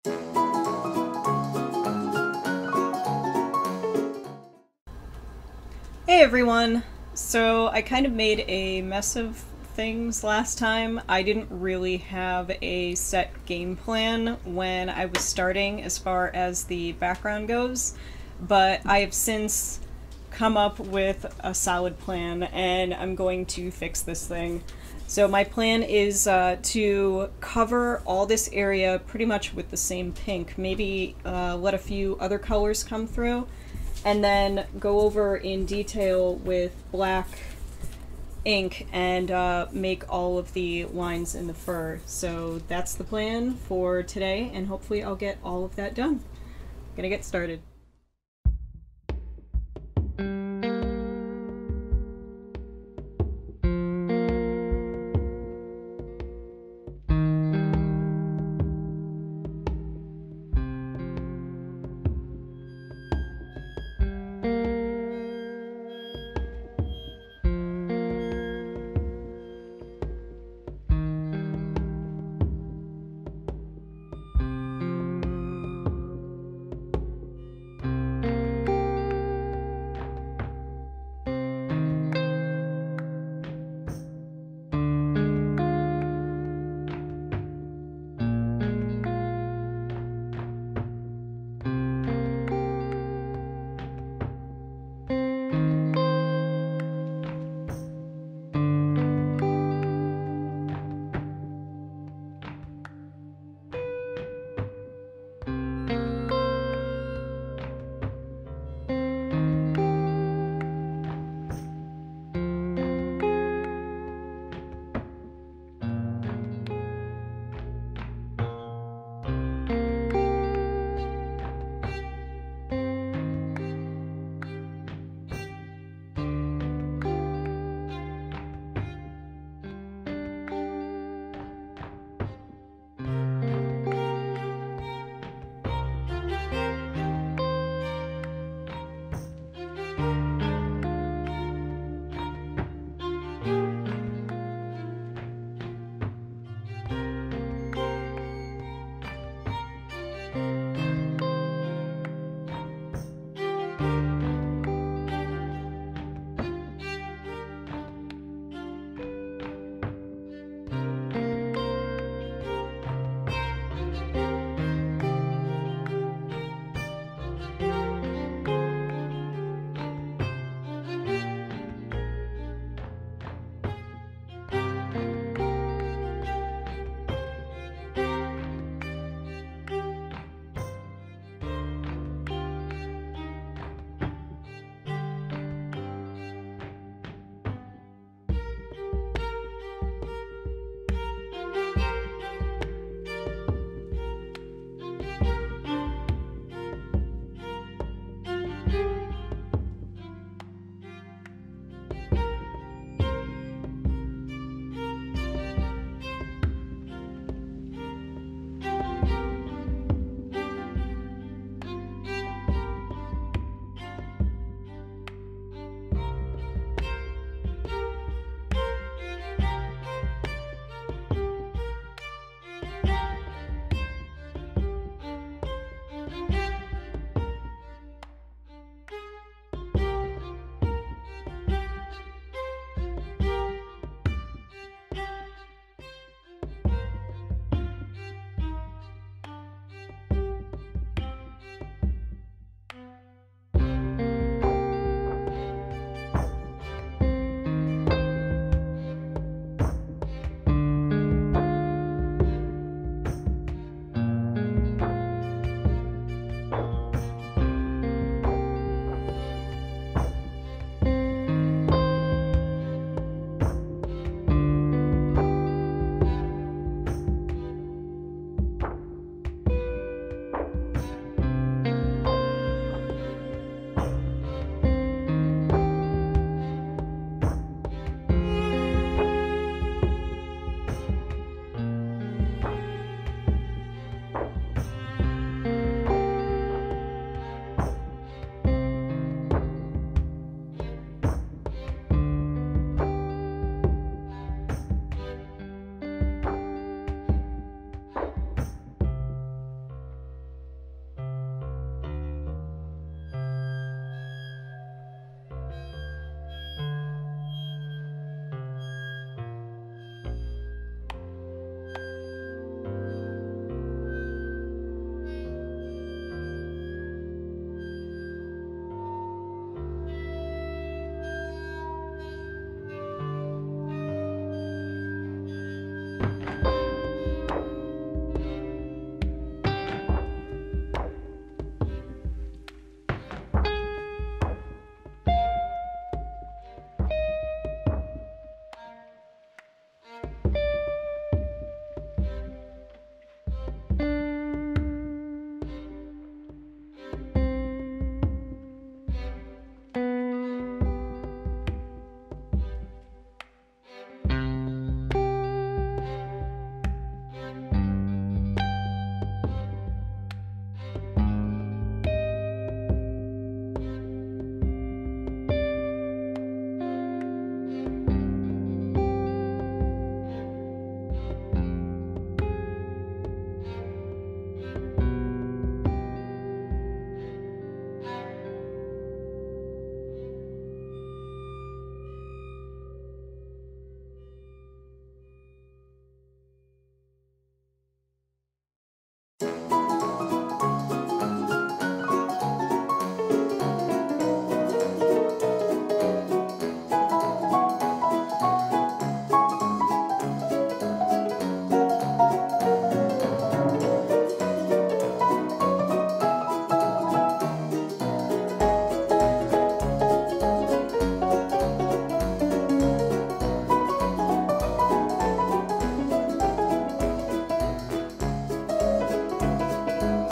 Hey everyone! So I kind of made a mess of things last time. I didn't really have a set game plan when I was starting as far as the background goes, but I have since come up with a solid plan and I'm going to fix this thing. So my plan is to cover all this area pretty much with the same pink, maybe let a few other colors come through, and then go over in detail with black ink and make all of the lines in the fur. So that's the plan for today, and hopefully I'll get all of that done. Gonna get started.